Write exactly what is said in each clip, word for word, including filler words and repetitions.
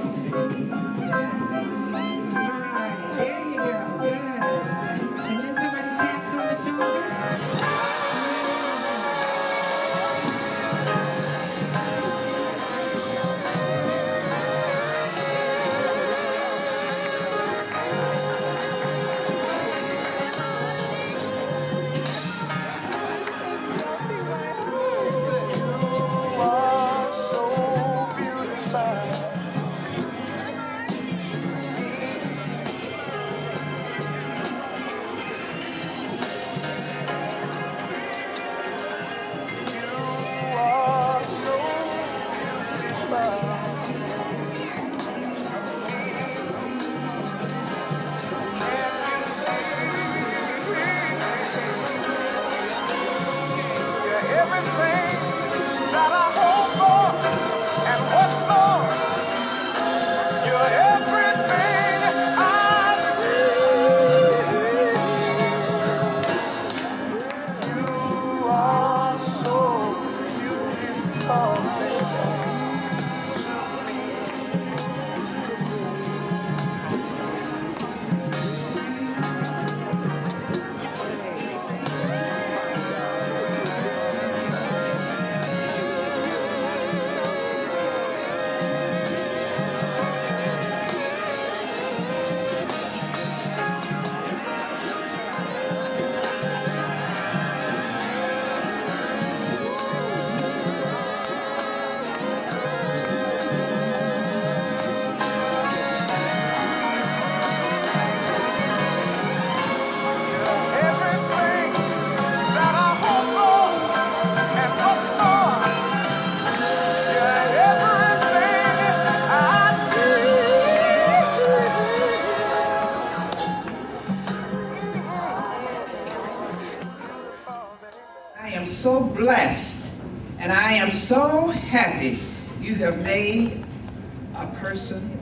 So blessed, and I am so happy you have made a person,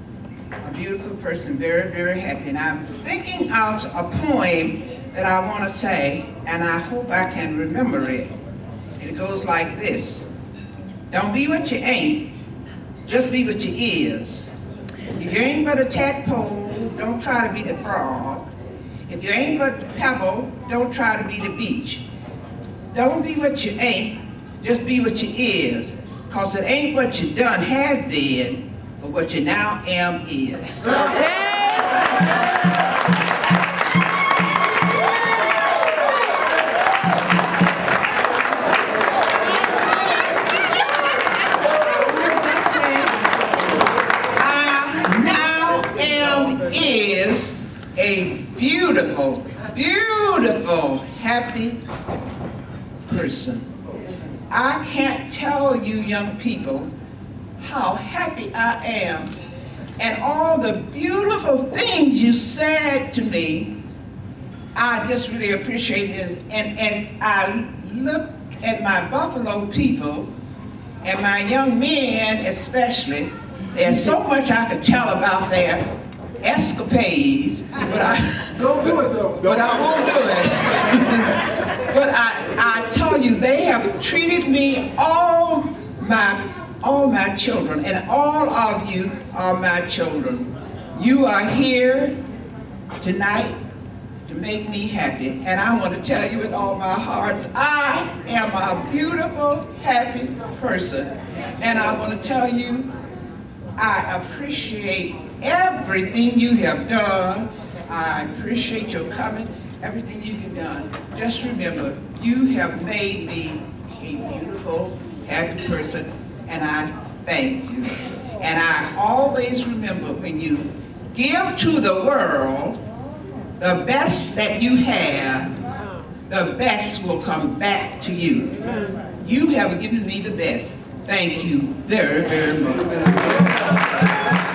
a beautiful person, very, very happy. And I'm thinking of a poem that I want to say, and I hope I can remember it. And it goes like this: don't be what you ain't, just be what you is. If you ain't but a tadpole, don't try to be the frog. If you ain't but the pebble, don't try to be the beach. Don't be what you ain't, just be what you is. Cause it ain't what you done has been, but what you now am is. I now am is a beautiful, beautiful, happy person. I can't tell you young people how happy I am and all the beautiful things you said to me. I just really appreciate it. And as I look at my Buffalo people and my young men especially, there's so much I could tell about their escapades, but I, Don't do it though. but I won't do it. But I, I tell you, they have treated me, all my, all my children, and all of you are my children. You are here tonight to make me happy, and I want to tell you with all my heart, I am a beautiful, happy person, and I want to tell you, I appreciate everything you have done. I appreciate your coming, everything you have done. Just remember, you have made me a beautiful, happy person, and I thank you. And I always remember, when you give to the world the best that you have, the best will come back to you. You have given me the best. Thank you very, very much.